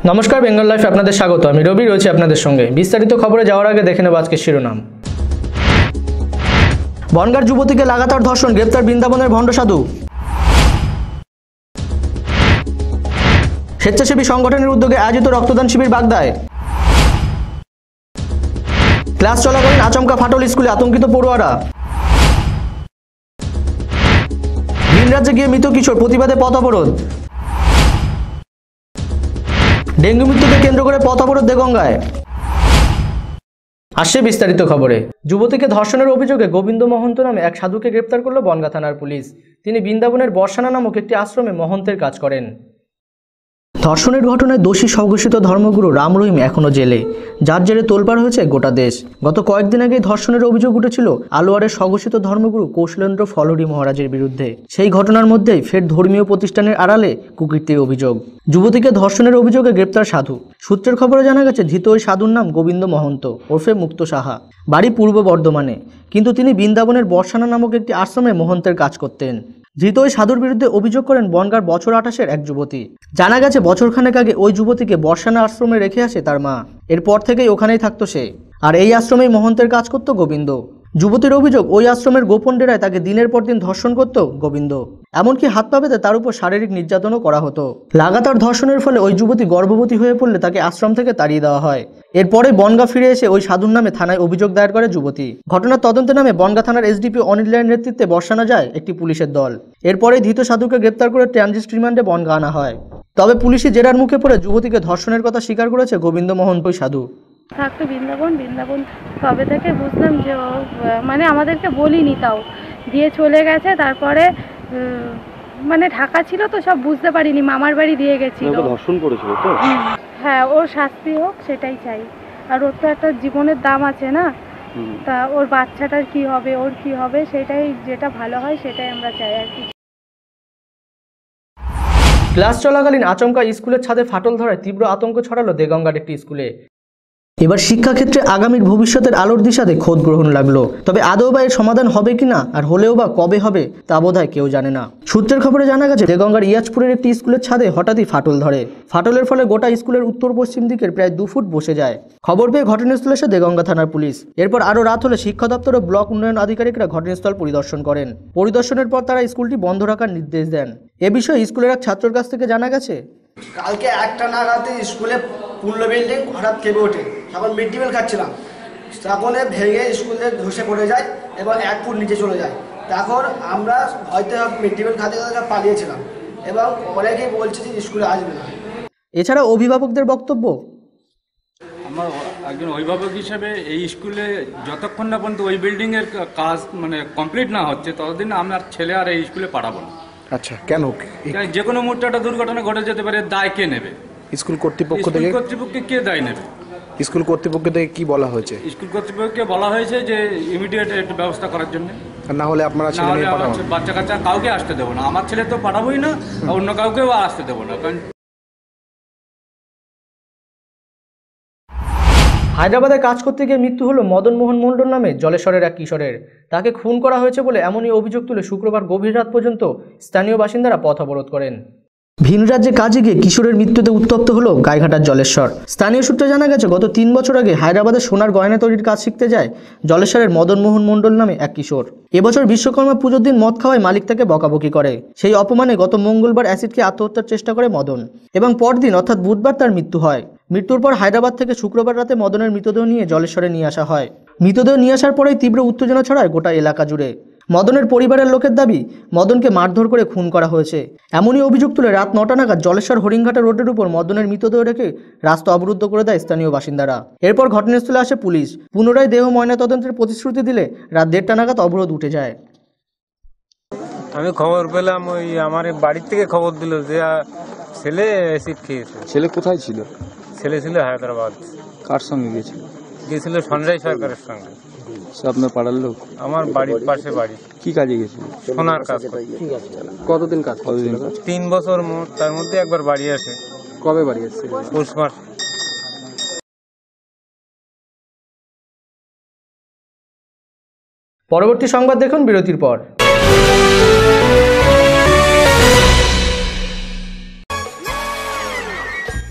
নমস্কার, বেঙ্গল লাইফে আপনাদের স্বাগত। আমি রবি রয়েছি আপনাদের সঙ্গে। বিস্তারিত খবরে যাওয়ার আগে দেখে নেব আজকের শিরোনাম। বনগাঁর যুবতীকে লাগাতার ধর্ষণ, গ্রেপ্তার বৃন্দাবনের ভণ্ড সাধু। স্বেচ্ছাসেবী সংগঠনের উদ্যোগে আয়োজিত রক্তদান শিবির বাগদায়। ক্লাস চলাকালীন আচমকা ফাটল স্কুলে, আতঙ্কিত পড়ুয়ারা। ভিন রাজ্যে গিয়ে মৃত কিশোর, প্রতিবাদে পথ অবরোধ। ডেঙ্গু মৃত্যুকে কেন্দ্র করে পথ অবরোধ দেগঙ্গায়। আসছে বিস্তারিত খবরে। যুবতীকে ধর্ষণের অভিযোগে গোবিন্দ মহন্ত নামে এক সাধুকে গ্রেপ্তার করল বনগাঁ থানার পুলিশ। তিনি বৃন্দাবনের বর্ষানা নামক একটি আশ্রমে মহন্তের কাজ করেন। ধর্ষণের ঘটনায় দোষী স্বঘোষিত ধর্মগুরু রাম রহিম এখনও জেলে, যার জেরে তোলপাড় হয়েছে গোটা দেশ। গত কয়েকদিন আগেই ধর্ষণের অভিযোগ উঠেছিল আলোয়ারের স্বঘোষিত ধর্মগুরু কৌশলেন্দ্র ফলহরি মহারাজের বিরুদ্ধে। সেই ঘটনার মধ্যেই ফের ধর্মীয় প্রতিষ্ঠানের আড়ালে কুকীর্তির অভিযোগ। যুবতীকে ধর্ষণের অভিযোগে গ্রেপ্তার সাধু। সূত্রের খবরে জানা গেছে, ধৃত ওই সাধুর নাম গোবিন্দ মহন্ত ওরফে মুক্ত সাহা, বাড়ি পূর্ব বর্ধমানে, কিন্তু তিনি বৃন্দাবনের বর্ষানা নামক একটি আশ্রমে মহন্তের কাজ করতেন। ধৃত ওই সাধুর বিরুদ্ধে অভিযোগ করেন বনগাঁর বছর 28-এর এক যুবতী। জানা গেছে, বছরখানেক আগে ওই যুবতীকে বর্ষানা আশ্রমে রেখে আসে তার মা। এরপর থেকেই ওখানেই থাকতো সে, আর এই আশ্রমেই মহন্তের কাজ করত গোবিন্দ। যুবতীর অভিযোগ, ওই আশ্রমের গোপন ডেরায় তাকে দিনের পর দিন ধর্ষণ করত গোবিন্দ। এমনকি হাত পা বেঁধে তার উপর শারীরিক নির্যাতনও করা হতো। লাগাতার ধর্ষণের ফলে ওই যুবতী গর্ভবতী হয়ে পড়লে তাকে আশ্রম থেকে তাড়িয়ে দেওয়া হয়। এরপরে বনগাঁ ফিরে এসে ওই সাধুর নামে থানায় অভিযোগ দায়ের করে যুবতী। ঘটনার তদন্তে নামে বনগাঁ থানার এসডিপি অনিল রায়ের নেতৃত্বে বর্ষানা যায় একটি পুলিশের দল। এরপরেই ধৃত সাধুকে গ্রেপ্তার করে ট্রানজিট রিমান্ডে বনগাঁ আনা হয়। তবে পুলিশি জেরার মুখে পড়ে যুবতীকে ধর্ষণের কথা স্বীকার করেছে গোবিন্দ মোহন ওই সাধু। থাকতো বৃন্দাবন কবে থেকে বুঝলাম যে ও মানে আমাদেরকে বলিনি, তাও দিয়ে চলে গেছে। তারপরে মানে ঢাকা ছিল তো সব বুঝতে পারিনি, মামার বাড়ি দিয়ে গেছিল। ধর্ষণ করেছিল তো? হ্যাঁ, ওর শাস্তি হোক সেটাই চাই। আর ওর তো একটা জীবনের দাম আছে না, তা ওর বাচ্চাটার কি হবে, ওর কি হবে, সেটাই যেটা ভালো হয় সেটাই আমরা চাই আর কি। ক্লাস চলাকালীন আচমকা স্কুলের ছাদে ফাটল ধরায় তীব্র আতঙ্ক ছড়ালো দেগঙ্গার একটি স্কুলে। এবার শিক্ষাক্ষেত্রে আগামীর ভবিষ্যতের আলোর দিশাতে খোঁজ গ্রহণ লাগলো। তবে আদৌ বা এর সমাধান হবে কিনা, আর হলেও বা কবে হবে, তা বোধহয় কেউ জানে না। সূত্রের খবরে জানা গেছে, দেগঙ্গার ইয়াজপুরের একটি স্কুলের ছাদে হঠাৎই ফাটল ধরে। ফাটলের ফলে গোটা স্কুলের উত্তর পশ্চিম দিকের প্রায় 2 ফুট বসে যায়। খবর পেয়ে ঘটনাস্থলে এসে দেগঙ্গা থানার পুলিশ। এরপর আরও রাত হলে শিক্ষা দপ্তর ও ব্লক উন্নয়ন আধিকারিকরা ঘটনাস্থল পরিদর্শন করেন। পরিদর্শনের পর তারা স্কুলটি বন্ধ রাখার নির্দেশ দেন। এ বিষয়ে স্কুলের এক ছাত্রের কাছ থেকে জানা গেছে, কালকে 1টা নাগাদে স্কুলে পূর্ণ বিল্ডিং হঠাৎ কেঁপে ওঠে। তখন মিড ডে মিল খাচ্ছিলাম, তখন ভেঙে স্কুলে ধসে পড়ে যায় এবং 1 ফুট নিচে চলে যায়। তখন আমরা হয়তো মিড ডে মিল খাতে খাতে পালিয়েছিলাম এবং অনেকেই বলছে যে স্কুলে আসবে না। এছাড়া অভিভাবকদের বক্তব্য, আমার একজন অভিভাবক হিসেবে এই স্কুলে যতক্ষণ না পর্যন্ত ওই বিল্ডিংয়ের কাজ মানে কমপ্লিট না হচ্ছে, ততদিন আমার ছেলে আর এই স্কুলে পাঠাবো না। আচ্ছা, কেন? যে কোনো মুহূর্তে একটা দুর্ঘটনা ঘটে যেতে পারে, দায় কে নেবে? স্কুল কর্তৃপক্ষ থেকে? কর্তৃপক্ষকে কে দায় নেবে? স্কুল কর্তৃপক্ষ থেকে কি বলা হয়েছে? স্কুল কর্তৃপক্ষকে বলা হয়েছে যে ইমিডিয়েট একটু ব্যবস্থা করার জন্য। না হলে আপনারা ছেলে মেয়ে পাঠাবেন? বাচ্চা কাচ্চা কাউকে আসতে দেবো না। আমার ছেলে তো পাঠাবোই না, অন্য কাউকেও আসতে দেবো না। কারণ হায়দ্রাবাদে কাজ করতে গিয়ে মৃত্যু হলো মদন মোহন মণ্ডল নামে জলেশ্বরের এক কিশোরের। তাকে খুন করা হয়েছে বলে এমনই অভিযোগ তুলে শুক্রবার গভীর রাত পর্যন্ত স্থানীয় বাসিন্দারা পথ অবরোধ করেন। ভিন রাজ্যে কাজে গিয়ে কিশোরের মৃত্যুতে উত্তপ্ত হলো গাইঘাটার জলেশ্বর। স্থানীয় সূত্রে জানা গেছে, গত 3 বছর আগে হায়দ্রাবাদে সোনার গয়না তৈরির কাজ শিখতে যায় জলেশ্বরের মদন মোহন মণ্ডল নামে এক কিশোর। এবছর বিশ্বকর্মা পুজোর দিন মদ খাওয়ায় মালিক তাকে বকাবকি করে। সেই অপমানে গত মঙ্গলবার অ্যাসিড খেয়ে আত্মহত্যার চেষ্টা করে মদন এবং পরদিন অর্থাৎ বুধবার তার মৃত্যু হয়। মৃত্যুর পর হায়দ্রাবাদ থেকে শুক্রবার রাতে মদনের মৃতদেহ নিয়ে জলেশ্বরে নিয়ে আসা হয়। মৃতদেহ নিয়ে আসার পরেই তীব্র উত্তেজনা ছড়ায় গোটা এলাকা জুড়ে। মদনের পরিবারের লোকের দাবি, মদনকে মারধর করে খুন করা হয়েছে। এমনই অভিযোগ তুলে রাত 9টা নাগাদ জলেশ্বর হরিণঘাটা রোডের উপর মদনের মৃতদেহ রেখে রাস্তা অবরুদ্ধ করে দেয় স্থানীয় বাসিন্দারা। এরপর ঘটনাস্থলে আসে পুলিশ। পুনরায় দেহ ময়নাতদন্তের প্রতিশ্রুতি দিলে রাত 1:30 নাগাদ অবরোধ উঠে যায়। আমি খবর পেলাম, ওই আমার বাড়ির থেকে খবর দিল যে ছেলে অ্যাসিড খেয়েছে। ছেলে কোথায় ছিল? ছেলে ছিল হায়দ্রাবাদ। কার সঙ্গে গেছিল? গেছিল সঞ্জয় সরকারের সঙ্গে। সে আপনার পাড়ার লোক? আমার বাড়ির পাশে বাড়ি। কি কাজে গেছিল? সোনার কাজ। কতদিন কাজ? 3 বছর মোট, তার মধ্যে একবার বাড়ি আসে। কবে বাড়ি আসছে? পৌষ মাস। পরবর্তী সংবাদ দেখুন বিরতির পর।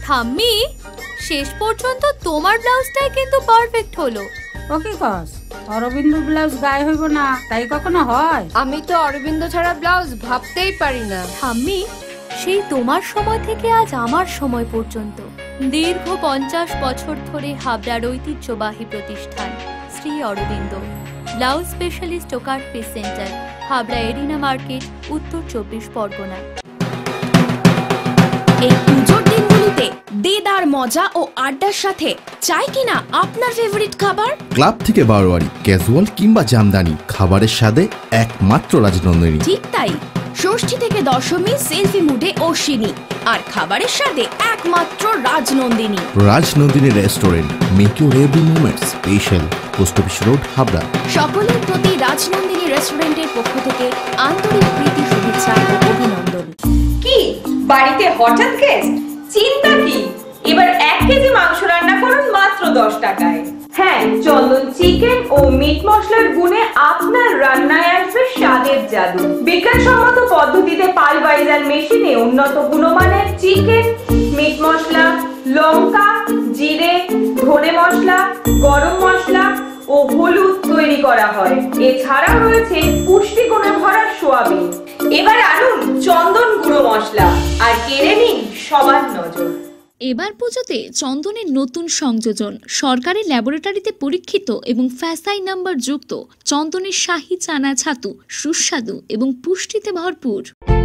ঠাম্মি, শেষ পর্যন্ত তোমার ব্লাউজটাই কিন্তু পারফেক্ট হলো। ও কি কস, অরবিন্দ ব্লাউজ গায়ে হইব না তাই কখনো হয়? আমি তো অরবিন্দ ছাড়া ব্লাউজ ভাবতেই পারি না। ঠাম্মি, সেই তোমার সময় থেকে আজ আমার সময় পর্যন্ত দীর্ঘ 50 বছর ধরে হাবড়ার ঐতিহ্যবাহী প্রতিষ্ঠান শ্রী অরবিন্দ ব্লাউজ স্পেশালিস্ট ও cut piece centre, Habra arena market, উত্তর 24 পরগনা। এই পুজোর দিনগুলিতে দেদার মজা ও আড্ডার সাথে চাই কিনা আপনার ফেভারিট খাবার? ক্লাব থেকে বারোয়ারি, ক্যাজুয়াল কিংবা জামদানি, খাবারের স্বাদে একমাত্র রাজনন্দিনী। ঠিক তাই, ষষ্ঠী থেকে দশমী সেলফি মুডে অশ্বিনী, আর খাবারের স্বাদে একমাত্র Rajnandini. Rajnandini restaurant, make your every moment special, post office road, Habra. সকলের প্রতি রাজনন্দিনী রেস্টুরেন্টের পক্ষ থেকে আন্তরিক প্রীতি, শুভেচ্ছা ও অভিনন্দন। কি বাড়িতে হঠাৎ গেস্ট? চিন্তা কি, এবার 1 কেজি মাংস রান্না করুন মাত্র 10 টাকায়। হ্যাঁ, চন্দন চিকেন ও মিট মশলার গুণে আপনার রান্নায় আসবে স্বাদের জাদু। বিজ্ঞানসম্মত পদ্ধতিতে পালভাইজার মেশিনে উন্নত গুণমানের চিকেন, মিট মশলা, লঙ্কা, জিরে, ধনে মশলা, গরম মশলা ও হলুদ তৈরি করা হয়। এছাড়াও রয়েছে পুষ্টিগুণে ভরা সোয়াবিন। এবার আনুন চন্দন গুঁড়ো মশলা আর কেড়ে নিন সবার নজর। এবার পুজোতে চন্দনের নতুন সংযোজন, সরকারি ল্যাবরেটরিতে পরীক্ষিত এবং ফ্যাসাই নাম্বার যুক্ত চন্দনের শাহী চানা ছাতু, সুস্বাদু এবং পুষ্টিতে ভরপুর।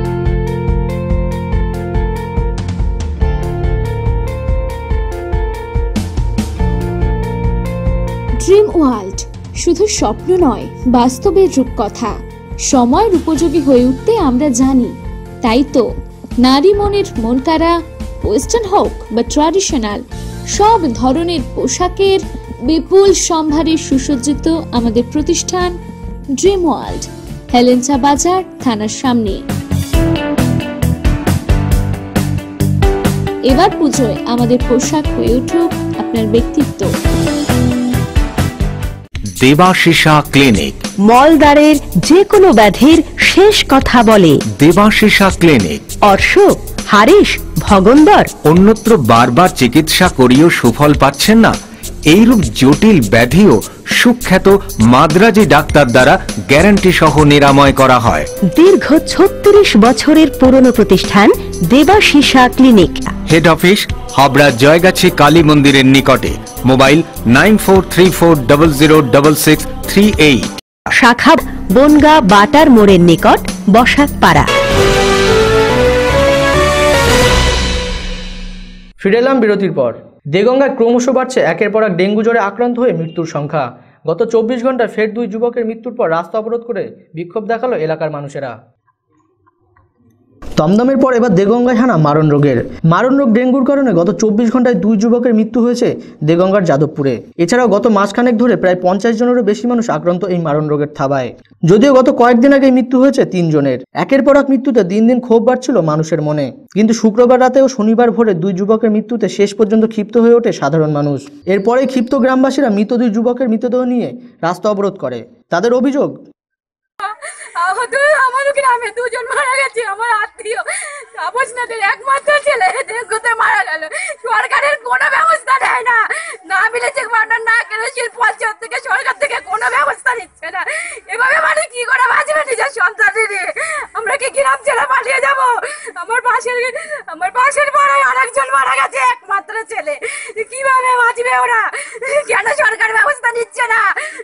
ড্রিম ওয়ার্ল্ড শুধু স্বপ্ন নয়, বাস্তবের রূপকথা। সময়ের উপযোগী হয়ে উঠতে আমরা জানি, তাই তো নারী মনের মন কাড়া, ওয়েস্টার্ন হোক বা ট্র্যাডিশনাল, সব ধরনের পোশাকের বিপুল সম্ভারে সুসজ্জিত আমাদের প্রতিষ্ঠান ড্রিম ওয়ার্ল্ড, হেলেঞ্চা বাজার, থানার সামনে। এবার পুজোয় আমাদের পোশাক হয়ে উঠুক আপনার ব্যক্তিত্ব। দেবাশিসা ক্লিনিক, মলদ্বারের যে কোনো ব্যাধির শেষ কথা বলে। দেবাশিসা ক্লিনিক, অর্শ, হারিস, ভগন্দর অন্যত্র বারবার চিকিৎসা করিয়েও সুফল পাচ্ছেন না? এইরূপ জটিল ব্যাধিও সুখ্যাত মাদ্রাজি ডাক্তার দ্বারা গ্যারান্টি সহ নিরাময় করা হয়। দীর্ঘ 36 বছরের পুরনো প্রতিষ্ঠান Debashisa clinic. Head office Habra Joygachhi Kali মন্দিরের নিকটে। মোবাইল 9434006638। শাখা বনগা বাটার মোড়ের নিকট, বসাকপাড়া। ফিরে এলাম বিরতির পর। দেগঙ্গায় ক্রমশ বাড়ছে একের পর এক ডেঙ্গু জ্বরে আক্রান্ত হয়ে মৃত্যুর সংখ্যা। গত 24 ঘন্টায় ফের 2 যুবকের মৃত্যুর পর রাস্তা অবরোধ করে বিক্ষোভ দেখালো এলাকার মানুষেরা। দমদমের পর এবার দেগঙ্গায় হানা মারণ রোগের। মারণ রোগ ডেঙ্গুর কারণে গত 24 ঘন্টায় 2 যুবকের মৃত্যু হয়েছে দেগঙ্গার যাদবপুরে। এছাড়াও গত মাসখানেক ধরে প্রায় 50 জনেরও বেশি মানুষ আক্রান্ত এই মারণ রোগের থাবায়। যদিও গত কয়েকদিন আগে মৃত্যু হয়েছে 3 জনের। একের পর এক মৃত্যুতে দিন দিন ক্ষোভ বাড়ছিল মানুষের মনে। কিন্তু শুক্রবার রাতে ও শনিবার ভোরে 2 যুবকের মৃত্যুতে শেষ পর্যন্ত ক্ষিপ্ত হয়ে ওঠে সাধারণ মানুষ। এরপরে ক্ষিপ্ত গ্রামবাসীরা মৃত 2 যুবকের মৃতদেহ নিয়ে রাস্তা অবরোধ করে। তাদের অভিযোগ, আমার গ্রামে 2 জন মারা গেছে, আমার আত্মীয় তাপস নদের একমাত্র ছেলে ডেঙ্গুতে মারা গেল। সরকারের কোনো ব্যবস্থা নেয় না, না মিলেছে ভান্ডার, না কেরোসিন পঞ্চায়েত থেকে, সরকার থেকে কোনো ব্যবস্থা নিচ্ছে না। এভাবে মানে কি করে বাঁচবে নিজের সন্তান নিয়ে? আমরা কি গ্রাম ছেড়ে পালিয়ে যাব? আমার পাশের পাড়ায় আরেকজন মারা গেছে, একমাত্র ছেলে। কিভাবে বাঁচবে ওরা? কেন সরকার ব্যবস্থা নিচ্ছে না?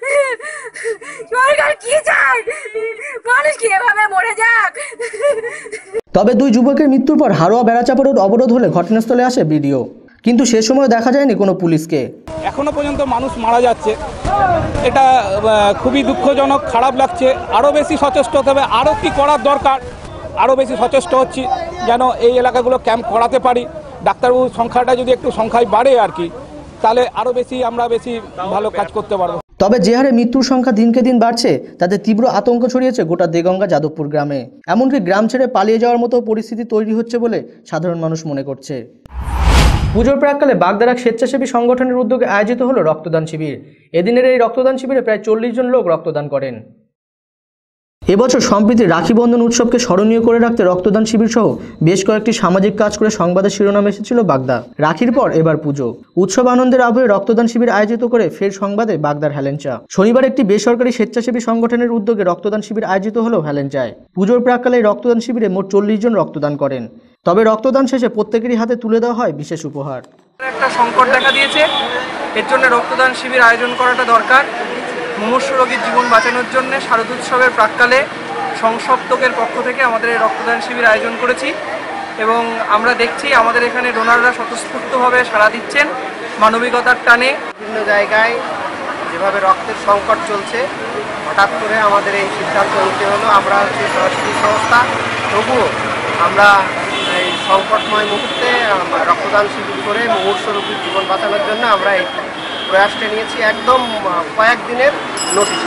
সরকার কি চায়? মানুষ কি এভাবে মরে যাক? তবে 2 যুবকের মৃত্যুর পর হারোয়া বেড়াচাপা রোড অবরোধ হলে ঘটনাস্থলে আসে বিডিও, কিন্তু সে সময় দেখা যায়নি কোনো পুলিশকে। এখনো পর্যন্ত মানুষ মারা যাচ্ছে, এটা খুবই দুঃখজনক, খারাপ লাগছে। আরও বেশি সচেষ্ট হতে হবে, আরও কি করার দরকার, আরও বেশি সচেষ্ট হচ্ছি যেন এই এলাকাগুলো ক্যাম্প করাতে পারি। ডাক্তারবাবুর সংখ্যাটা যদি একটু সংখ্যায় বাড়ে আর কি, তাহলে আরও বেশি আমরা ভালো কাজ করতে পারবো। তবে যে হারে মৃত্যুর সংখ্যা দিনকে দিন বাড়ছে, তাতে তীব্র আতঙ্ক ছড়িয়েছে গোটা দেগঙ্গা যাদবপুর গ্রামে। এমনকি গ্রাম ছেড়ে পালিয়ে যাওয়ার মতো পরিস্থিতি তৈরি হচ্ছে বলে সাধারণ মানুষ মনে করছে। পুজোর প্রাককালে বাগদার এক স্বেচ্ছাসেবী সংগঠনের উদ্যোগে আয়োজিত হলো রক্তদান শিবির। এদিনের এই রক্তদান শিবিরে প্রায় 40 জন লোক রক্তদান করেন। এবছর সম্প্রীতি রাখি বন্ধন উৎসবকে স্মরণীয় করে রাখতে রক্তদান শিবির সহ বেশ কয়েকটি সামাজিক কাজ করে সংবাদের শিরোনাম এসেছিল বাগদা। রাখির পর এবার পুজো, উৎসব আনন্দের আবহে রক্তদান শিবির আয়োজিত করে ফের সংবাদে বাগদার হেলেঞ্চা। শনিবার একটি বেসরকারি স্বেচ্ছাসেবী সংগঠনের উদ্যোগে রক্তদান শিবির আয়োজিত হলো হেলেঞ্চায়। পুজোর প্রাক্কালে রক্তদান শিবিরে মোট 40 জন রক্তদান করেন। তবে রক্তদান শেষে প্রত্যেকেরই হাতে তুলে দেওয়া হয় বিশেষ উপহার। একটা সংকট দেখা দিয়েছে, এর জন্য রক্তদান শিবির আয়োজন করাটা দরকার। মুমূর্ষু রোগীর জীবন বাঁচানোর জন্য শারদোৎসবের প্রাক্কালে সংসপ্তকের পক্ষ থেকে আমাদের এই রক্তদান শিবির আয়োজন করেছি এবং আমরা দেখছি আমাদের এখানে ডোনাররা স্বতঃস্ফূর্তভাবে সাড়া দিচ্ছেন মানবিকতার টানে। বিভিন্ন জায়গায় যেভাবে রক্তের সংকট চলছে, হঠাৎ করে আমাদের এই সিদ্ধান্ত নিতে হলো। আমরা হচ্ছে সরস্বতী সংস্থা, তবুও আমরা এই সংকটময় মুহূর্তে রক্তদান শিবির করে মুমূর্ষু রোগীর জীবন বাঁচানোর জন্য আমরা এই প্রয়াসটা নিয়েছি একদম কয়েকদিনের নোটিশ।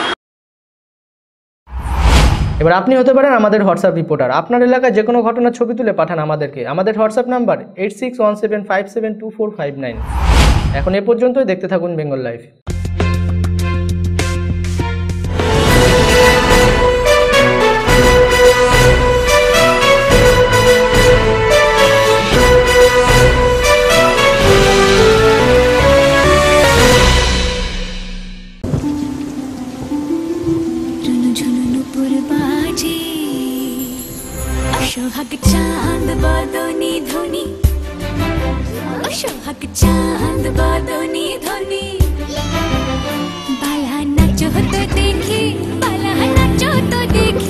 এবার আপনি হতে পারেন আমাদের হোয়াটসঅ্যাপ রিপোর্টার। আপনার এলাকায় যে কোনো ঘটনার ছবি তুলে পাঠান আমাদেরকে। আমাদের হোয়াটসঅ্যাপ নাম্বার 8617572459। এখন এ পর্যন্তই, দেখতে থাকুন বেঙ্গল লাইভ। সোহাগ চাঁদ বদনি ধ্বনি, সোহাগ চাঁদ বদনি ধ্বনি, বালা নাচো তো দেখি, বালা নাচো তো দেখি।